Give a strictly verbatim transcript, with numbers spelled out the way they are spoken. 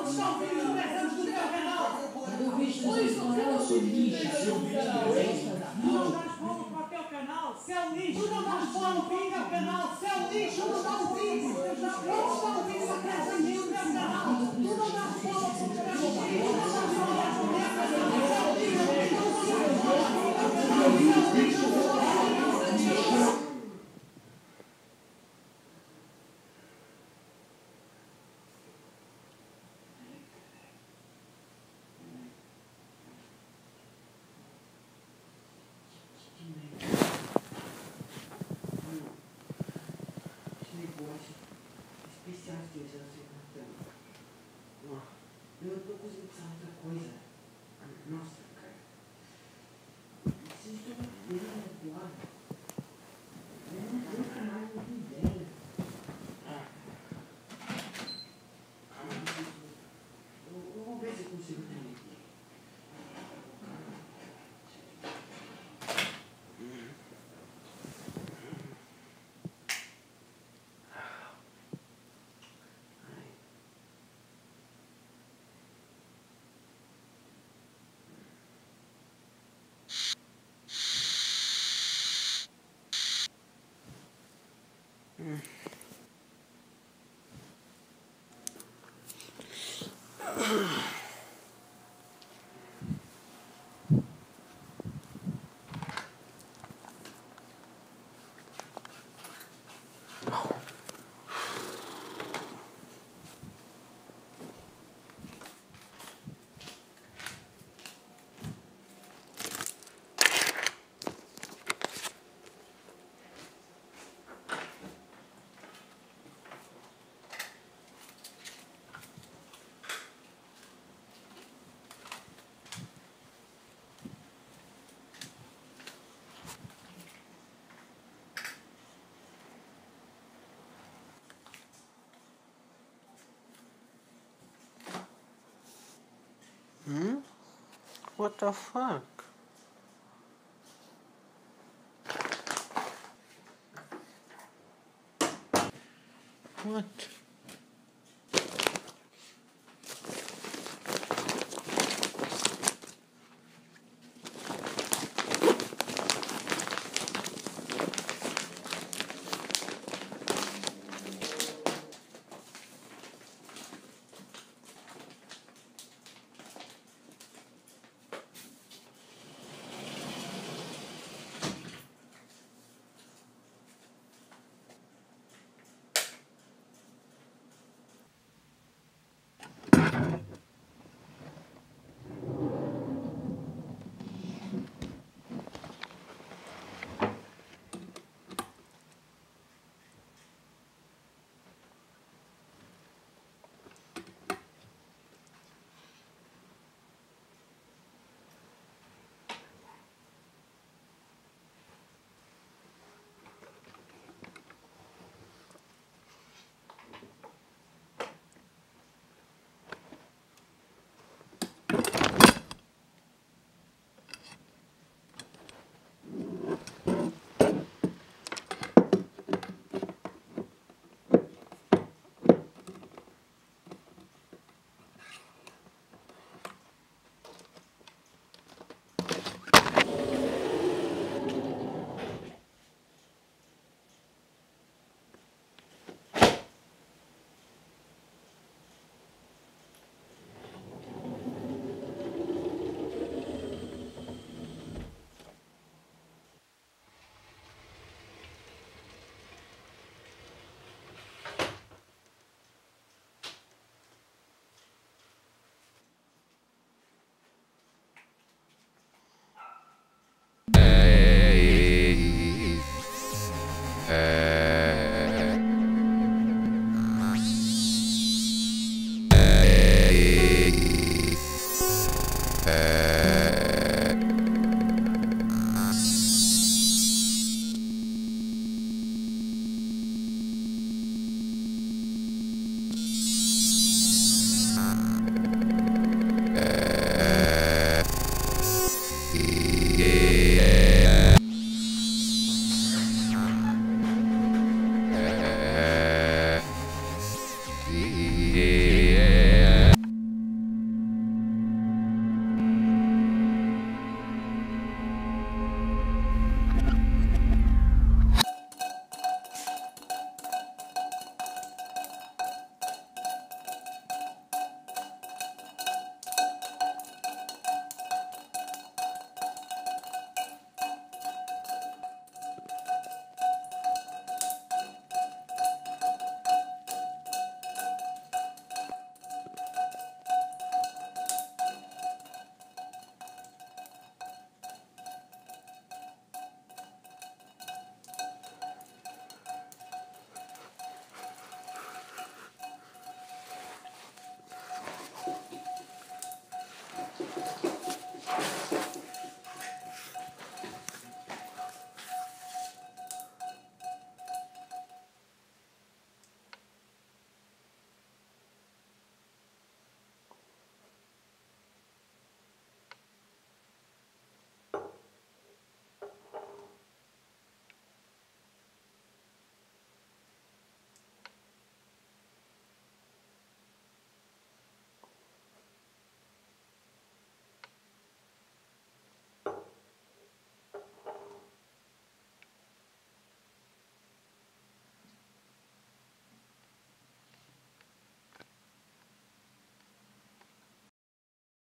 estão vinte e três anos do teu canal. Eu vejo Por isso, com ela, sou lixo, sou tu não dás bola para o teu canal, se é lixo. Tu não dás bola para o teu canal, se é lixo. Tu não dás vídeo. Eles estão vídeos a crescer no teu canal. Tu não dás bola para o teu canal. Tu não dás bola para o teu canal, se é lixo. Tu não dás bola para o teu canal, se é lixo. Especiais que eu sei cantando. Ó, eu não tô conseguindo pensar outra coisa. Nossa, cara. Vocês estão vendo agora? Eu não tenho canal, não tenho ideia. Eu, eu vou ver se eu consigo entender aqui. Hmm? What the fuck? What? Uh...